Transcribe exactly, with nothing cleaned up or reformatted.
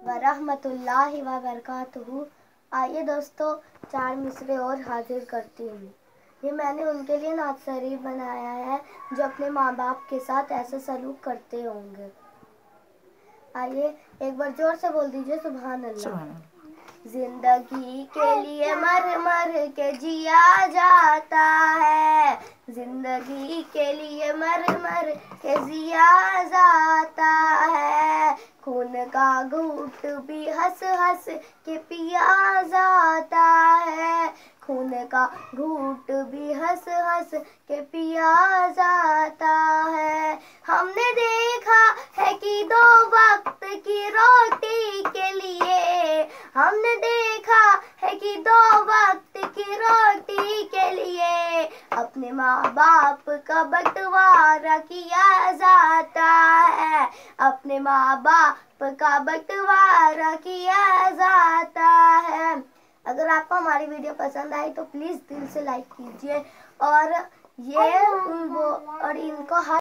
वरहमतुल्लाहि व बरकातुहू। आइए दोस्तों, चार मिसरे और हाजिर करती हूँ। ये मैंने उनके लिए नात शरीफ बनाया है जो अपने माँ बाप के साथ ऐसा सलूक करते होंगे। आइए एक बार जोर से बोल दीजिए सुभान अल्लाह। जिंदगी के लिए मर मर के जिया जाता है, जिंदगी के लिए मर मर के जिया जाता है, खून का घूंट भी हंस हंस के पिया जाता है, खून का घूंट भी हंस हंस के पिया जाता है। हमने देखा है कि दो वक्त की रोटी के लिए, हमने देखा है कि दो वक्त की रोटी के लिए अपने माँ बाप का बंटवारा किया जाता है, अपने माँ बाप का बंटवारा किया जाता है। अगर आपको हमारी वीडियो पसंद आई तो प्लीज़ दिल से लाइक कीजिए और ये वो और इनको हर